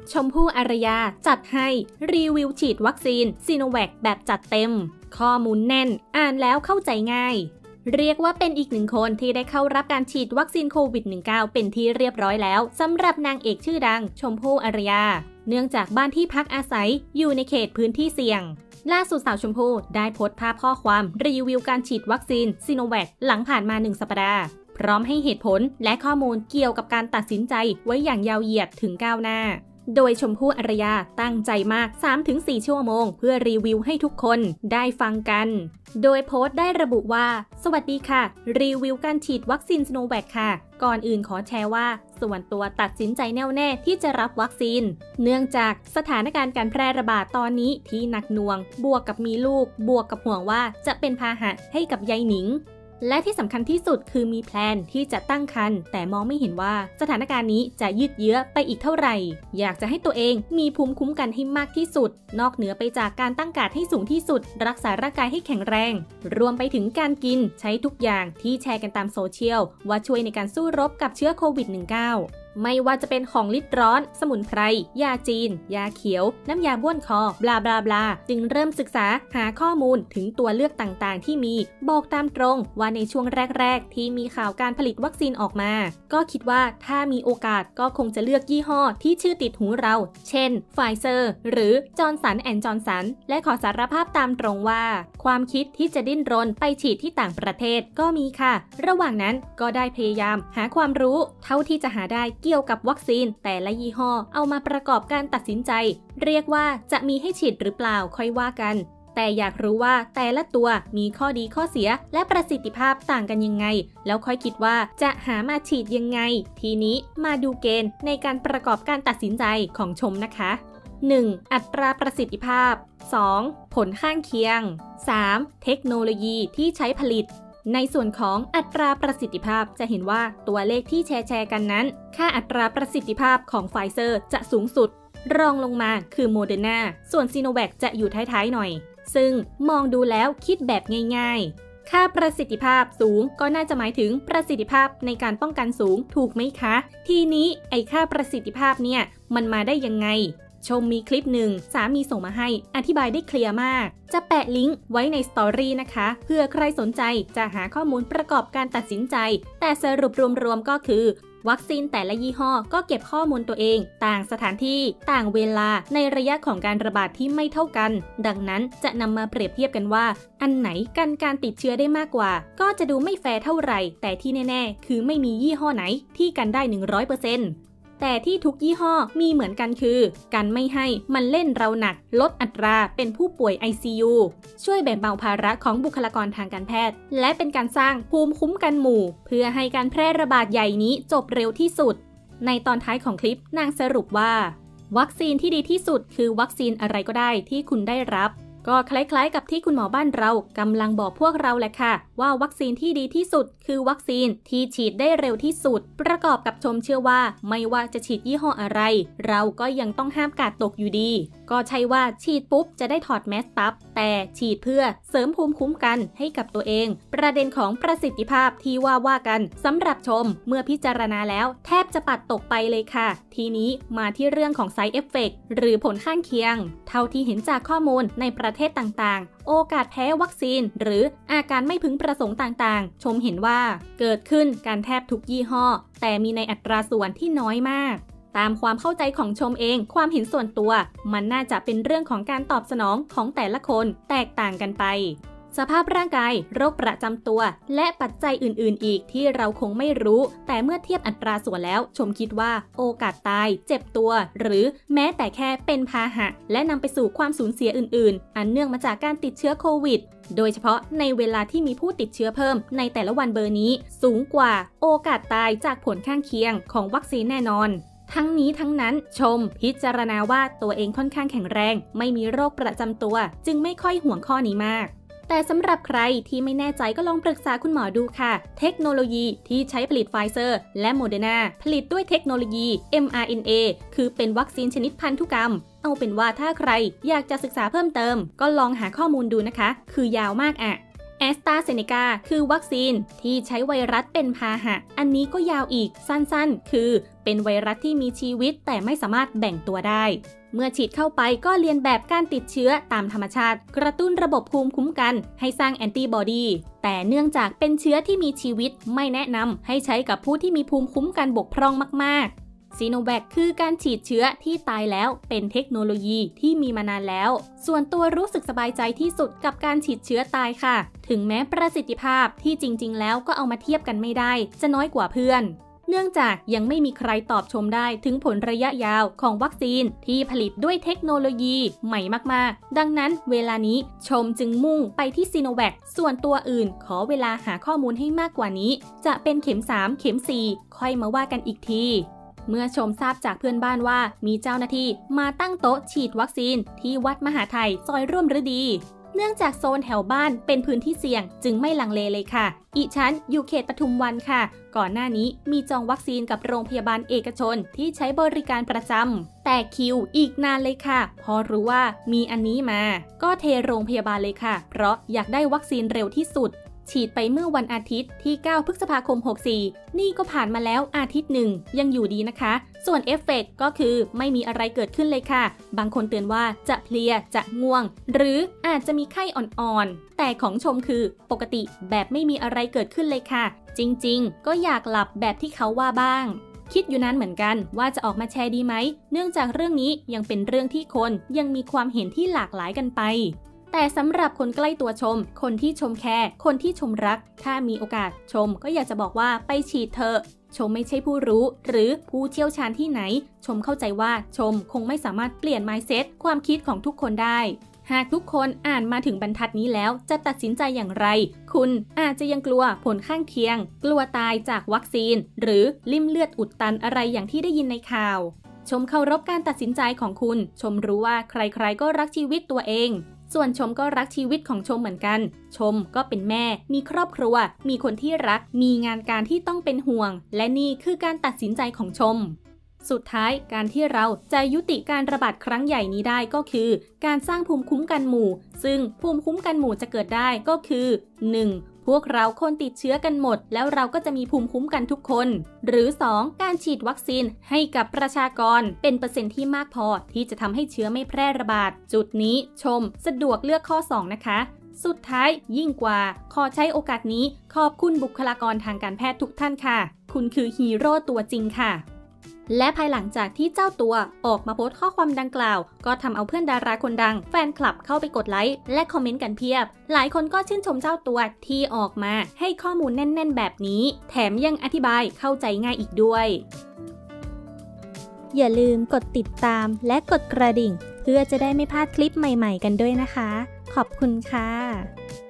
ชมพู่อารยาจัดให้รีวิวฉีดวัคซีนซีโนแวคแบบจัดเต็มข้อมูลแน่นอ่านแล้วเข้าใจง่ายเรียกว่าเป็นอีกหนึ่งคนที่ได้เข้ารับการฉีดวัคซีนโควิด -19 เป็นที่เรียบร้อยแล้วสำหรับนางเอกชื่อดังชมพู่อารยาเนื่องจากบ้านที่พักอาศัยอยู่ในเขตพื้นที่เสี่ยงล่าสุดสาวชมพู่ได้โพสต์ภาพข้อความรีวิวการฉีดวัคซีนซีโนแวคหลังผ่านมา1 สัปดาห์พร้อมให้เหตุผลและข้อมูลเกี่ยวกับการตัดสินใจไว้อย่างยาวเหยียดถึงก้าวหน้าโดยชมพู่อารยาตั้งใจมาก 3-4 ชั่วโมงเพื่อรีวิวให้ทุกคนได้ฟังกันโดยโพสต์ได้ระบุว่าสวัสดีค่ะรีวิวการฉีดวัคซีนซิโนแวคค่ะก่อนอื่นขอแชร์ว่าส่วนตัวตัดสินใจแน่วแน่ที่จะรับวัคซีนเนื่องจากสถานการณ์การแพร่ระบาดตอนนี้ที่หนักหน่วงบวกกับมีลูกบวกกับห่วงว่าจะเป็นพาหะให้กับยายหนิงและที่สำคัญที่สุดคือมีแพลนที่จะตั้งครรภ์แต่มองไม่เห็นว่าสถานการณ์นี้จะยืดเยื้อไปอีกเท่าไหร่อยากจะให้ตัวเองมีภูมิคุ้มกันให้มากที่สุดนอกเหนือไปจากการตั้งการ์ดให้สูงที่สุดรักษาร่างกายให้แข็งแรงรวมไปถึงการกินใช้ทุกอย่างที่แชร์กันตามโซเชียลว่าช่วยในการสู้รบกับเชื้อโควิด -19ไม่ว่าจะเป็นของลิดร้อนสมุนไพรยาจีนยาเขียวน้ำยาบ้วนคอบลาบลาบลาจึงเริ่มศึกษาหาข้อมูลถึงตัวเลือกต่างๆที่มีบอกตามตรงว่าในช่วงแรกๆที่มีข่าวการผลิตวัคซีนออกมาก็คิดว่าถ้ามีโอกาสก็คงจะเลือกยี่ห้อที่ชื่อติดหูเราเช่นไฟเซอร์หรือจอห์นสันแอนด์จอห์นสันและขอสารภาพตามตรงว่าความคิดที่จะดิ้นรนไปฉีดที่ต่างประเทศก็มีค่ะระหว่างนั้นก็ได้พยายามหาความรู้เท่าที่จะหาได้เกี่ยวกับวัคซีนแต่ละยี่ห้อเอามาประกอบการตัดสินใจเรียกว่าจะมีให้ฉีดหรือเปล่าค่อยว่ากันแต่อยากรู้ว่าแต่ละตัวมีข้อดีข้อเสียและประสิทธิภาพต่างกันยังไงแล้วค่อยคิดว่าจะหามาฉีดยังไงทีนี้มาดูเกณฑ์ในการประกอบการตัดสินใจของชมนะคะ 1. อัตราประสิทธิภาพ 2. ผลข้างเคียง 3. เทคโนโลยีที่ใช้ผลิตในส่วนของอัตราประสิทธิภาพจะเห็นว่าตัวเลขที่แชร์กันนั้นค่าอัตราประสิทธิภาพของไฟเซอร์จะสูงสุดรองลงมาคือโมเดอร์นาส่วนซีโนแวคจะอยู่ท้ายๆหน่อยซึ่งมองดูแล้วคิดแบบง่ายๆค่าประสิทธิภาพสูงก็น่าจะหมายถึงประสิทธิภาพในการป้องกันสูงถูกไหมคะทีนี้ไอ้ค่าประสิทธิภาพเนี่ยมันมาได้ยังไงชมมีคลิปหนึ่งสามีส่งมาให้อธิบายได้เคลียร์มากจะแปะลิงก์ไว้ในสตอรี่นะคะเพื่อใครสนใจจะหาข้อมูลประกอบการตัดสินใจแต่สรุปรวมๆก็คือวัคซีนแต่ละยี่ห้อก็เก็บข้อมูลตัวเองต่างสถานที่ต่างเวลาในระยะของการระบาดที่ไม่เท่ากันดังนั้นจะนำมาเปรียบเทียบกันว่าอันไหนกันการติดเชื้อได้มากกว่าก็จะดูไม่แฟร์เท่าไหร่แต่ที่แน่ๆคือไม่มียี่ห้อไหนที่กันได้ 100%แต่ที่ทุกยี่ห้อมีเหมือนกันคือกันไม่ให้มันเล่นเราหนักลดอัตราเป็นผู้ป่วย ICU ช่วยแบ่งเบาภาระของบุคลากรทางการแพทย์และเป็นการสร้างภูมิคุ้มกันหมู่เพื่อให้การแพร่ระบาดใหญ่นี้จบเร็วที่สุดในตอนท้ายของคลิปนางสรุปว่าวัคซีนที่ดีที่สุดคือวัคซีนอะไรก็ได้ที่คุณได้รับก็คล้ายๆกับที่คุณหมอบ้านเรากำลังบอกพวกเราแหละค่ะว่าวัคซีนที่ดีที่สุดคือวัคซีนที่ฉีดได้เร็วที่สุดประกอบกับชมเชื่อว่าไม่ว่าจะฉีดยี่ห้ออะไรเราก็ยังต้องห้ามกาดตกอยู่ดีก็ใช่ว่าฉีดปุ๊บจะได้ถอดแมสปั๊บแต่ฉีดเพื่อเสริมภูมิคุ้มกันให้กับตัวเองประเด็นของประสิทธิภาพที่ว่ากันสำหรับชมเมื่อพิจารณาแล้วแทบจะปัดตกไปเลยค่ะทีนี้มาที่เรื่องของ Side Effect หรือผลข้างเคียงเท่าที่เห็นจากข้อมูลในประเทศต่างๆโอกาสแพ้วัคซีนหรืออาการไม่พึงประสงค์ต่างๆชมเห็นว่าเกิดขึ้นการแทบทุกยี่ห้อแต่มีในอัตราส่วนที่น้อยมากตามความเข้าใจของชมเองความเห็นส่วนตัวมันน่าจะเป็นเรื่องของการตอบสนองของแต่ละคนแตกต่างกันไปสภาพร่างกายโรคประจำตัวและปัจจัยอื่นๆอีกที่เราคงไม่รู้แต่เมื่อเทียบอัตราส่วนแล้วชมคิดว่าโอกาสตายเจ็บตัวหรือแม้แต่แค่เป็นพาหะและนำไปสู่ความสูญเสียอื่นๆอันเนื่องมาจากการติดเชื้อโควิดโดยเฉพาะในเวลาที่มีผู้ติดเชื้อเพิ่มในแต่ละวันเบอร์นี้สูงกว่าโอกาสตายจากผลข้างเคียงของวัคซีนแน่นอนทั้งนี้ทั้งนั้นชมพิจารณาว่าตัวเองค่อนข้างแข็งแรงไม่มีโรคประจำตัวจึงไม่ค่อยห่วงข้อนี้มากแต่สำหรับใครที่ไม่แน่ใจก็ลองปรึกษาคุณหมอดูค่ะเทคโนโลยีที่ใช้ผลิตไฟเซอร์และโมเดอร์นาผลิตด้วยเทคโนโลยี mRNA คือเป็นวัคซีนชนิดพันธุกรรมเอาเป็นว่าถ้าใครอยากจะศึกษาเพิ่มเติมก็ลองหาข้อมูลดูนะคะคือยาวมาก AstraZeneca คือวัคซีนที่ใช้ไวรัสเป็นพาหะอันนี้ก็ยาวอีกสั้นๆคือเป็นไวรัสที่มีชีวิตแต่ไม่สามารถแบ่งตัวได้เมื่อฉีดเข้าไปก็เรียนแบบการติดเชื้อตามธรรมชาติกระตุ้นระบบภูมิคุ้มกันให้สร้างแอนติบอดีแต่เนื่องจากเป็นเชื้อที่มีชีวิตไม่แนะนำให้ใช้กับผู้ที่มีภูมิคุ้มกันบกพร่องมากๆซีโนแวคคือการฉีดเชื้อที่ตายแล้วเป็นเทคโนโลยีที่มีมานานแล้วส่วนตัวรู้สึกสบายใจที่สุดกับการฉีดเชื้อตายค่ะถึงแม้ประสิทธิภาพที่จริงๆแล้วก็เอามาเทียบกันไม่ได้จะน้อยกว่าเพื่อนเนื่องจากยังไม่มีใครตอบชมได้ถึงผลระยะยาวของวัคซีนที่ผลิตด้วยเทคโนโลยีใหม่มากๆดังนั้นเวลานี้ชมจึงมุ่งไปที่ซีโนแวคส่วนตัวอื่นขอเวลาหาข้อมูลให้มากกว่านี้จะเป็นเข็ม3เข็ม4ค่อยมาว่ากันอีกทีเมื่อชมทราบจากเพื่อนบ้านว่ามีเจ้าหน้าที่มาตั้งโต๊ะฉีดวัคซีนที่วัดมหาไทยซอยร่วมฤดีเนื่องจากโซนแถวบ้านเป็นพื้นที่เสี่ยงจึงไม่ลังเลเลยค่ะอีฉันอยู่เขตปทุมวันค่ะก่อนหน้านี้มีจองวัคซีนกับโรงพยาบาลเอกชนที่ใช้บริการประจำแต่คิวอีกนานเลยค่ะพอรู้ว่ามีอันนี้มาก็เทโรงพยาบาลเลยค่ะเพราะอยากได้วัคซีนเร็วที่สุดฉีดไปเมื่อวันอาทิตย์ที่9พฤษภาคม64นี่ก็ผ่านมาแล้วอาทิตย์หนึ่งยังอยู่ดีนะคะส่วนเอฟเฟกต์ก็คือไม่มีอะไรเกิดขึ้นเลยค่ะบางคนเตือนว่าจะเพลียจะง่วงหรืออาจจะมีไข้อ่อนๆแต่ของชมคือปกติแบบไม่มีอะไรเกิดขึ้นเลยค่ะจริงๆก็อยากหลับแบบที่เขาว่าบ้างคิดอยู่นั้นเหมือนกันว่าจะออกมาแชร์ดีไหมเนื่องจากเรื่องนี้ยังเป็นเรื่องที่คนยังมีความเห็นที่หลากหลายกันไปแต่สำหรับคนใกล้ตัวชมคนที่ชมแคร์คนที่ชมรักถ้ามีโอกาสชมก็อยากจะบอกว่าไปฉีดเถอะชมไม่ใช่ผู้รู้หรือผู้เชี่ยวชาญที่ไหนชมเข้าใจว่าชมคงไม่สามารถเปลี่ยน mindset ความคิดของทุกคนได้หากทุกคนอ่านมาถึงบรรทัดนี้แล้วจะตัดสินใจอย่างไรคุณอาจจะยังกลัวผลข้างเคียงกลัวตายจากวัคซีนหรือลิ่มเลือดอุดตันอะไรอย่างที่ได้ยินในข่าวชมเคารพการตัดสินใจของคุณชมรู้ว่าใครๆก็รักชีวิตตัวเองส่วนชมก็รักชีวิตของชมเหมือนกันชมก็เป็นแม่มีครอบครัวมีคนที่รักมีงานการที่ต้องเป็นห่วงและนี่คือการตัดสินใจของชมสุดท้ายการที่เราจะยุติการระบาดครั้งใหญ่นี้ได้ก็คือการสร้างภูมิคุ้มกันหมู่ซึ่งภูมิคุ้มกันหมู่จะเกิดได้ก็คือ 1. พวกเราคนติดเชื้อกันหมดแล้วเราก็จะมีภูมิคุ้มกันทุกคนหรือ 2. การฉีดวัคซีนให้กับประชากรเป็นเปอร์เซ็นต์ที่มากพอที่จะทำให้เชื้อไม่แพร่ระบาดจุดนี้ชมสะดวกเลือกข้อ 2 นะคะสุดท้ายยิ่งกว่าขอใช้โอกาสนี้ขอบคุณบุคลากรทางการแพทย์ทุกท่านค่ะคุณคือฮีโร่ตัวจริงค่ะและภายหลังจากที่เจ้าตัวออกมาโพสต์ข้อความดังกล่าวก็ทำเอาเพื่อนดาราคนดังแฟนคลับเข้าไปกดไลค์และคอมเมนต์กันเพียบหลายคนก็ชื่นชมเจ้าตัวที่ออกมาให้ข้อมูลแน่นๆแบบนี้แถมยังอธิบายเข้าใจง่ายอีกด้วยอย่าลืมกดติดตามและกดกระดิ่งเพื่อจะได้ไม่พลาดคลิปใหม่ๆกันด้วยนะคะขอบคุณค่ะ